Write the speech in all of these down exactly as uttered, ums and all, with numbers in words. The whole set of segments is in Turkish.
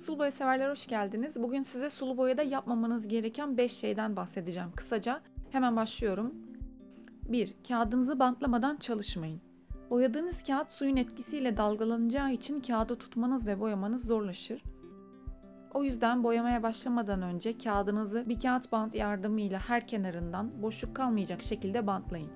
Sulu boya severler hoş geldiniz. Bugün size sulu boyada yapmamanız gereken beş şeyden bahsedeceğim kısaca. Hemen başlıyorum. bir. Kağıdınızı bantlamadan çalışmayın. Boyadığınız kağıt suyun etkisiyle dalgalanacağı için kağıdı tutmanız ve boyamanız zorlaşır. O yüzden boyamaya başlamadan önce kağıdınızı bir kağıt bant yardımıyla her kenarından boşluk kalmayacak şekilde bantlayın.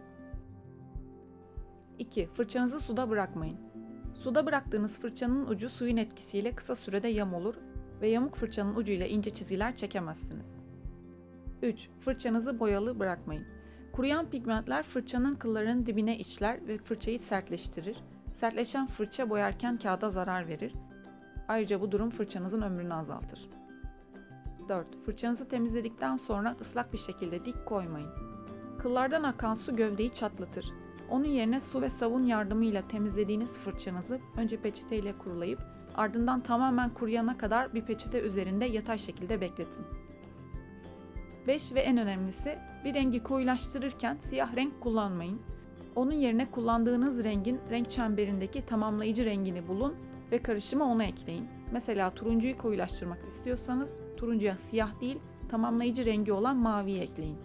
iki. Fırçanızı suda bırakmayın. Suda bıraktığınız fırçanın ucu suyun etkisiyle kısa sürede yam olur ve yamuk fırçanın ucuyla ince çizgiler çekemezsiniz. üç. Fırçanızı boyalı bırakmayın. Kuruyan pigmentler fırçanın kıllarının dibine işler ve fırçayı sertleştirir. Sertleşen fırça boyarken kağıda zarar verir. Ayrıca bu durum fırçanızın ömrünü azaltır. dört. Fırçanızı temizledikten sonra ıslak bir şekilde dik koymayın. Kıllardan akan su gövdeyi çatlatır. Onun yerine su ve sabun yardımıyla temizlediğiniz fırçanızı önce peçeteyle kurulayıp ardından tamamen kuruyana kadar bir peçete üzerinde yatay şekilde bekletin. beş ve en önemlisi, bir rengi koyulaştırırken siyah renk kullanmayın. Onun yerine kullandığınız rengin renk çemberindeki tamamlayıcı rengini bulun ve karışıma onu ekleyin. Mesela turuncuyu koyulaştırmak istiyorsanız turuncuya siyah değil, tamamlayıcı rengi olan maviyi ekleyin.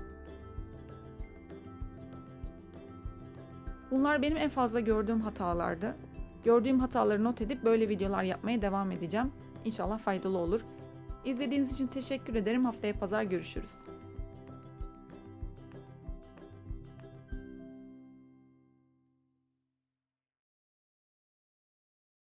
Bunlar benim en fazla gördüğüm hatalardı. Gördüğüm hataları not edip böyle videolar yapmaya devam edeceğim. İnşallah faydalı olur. İzlediğiniz için teşekkür ederim. Haftaya pazar görüşürüz.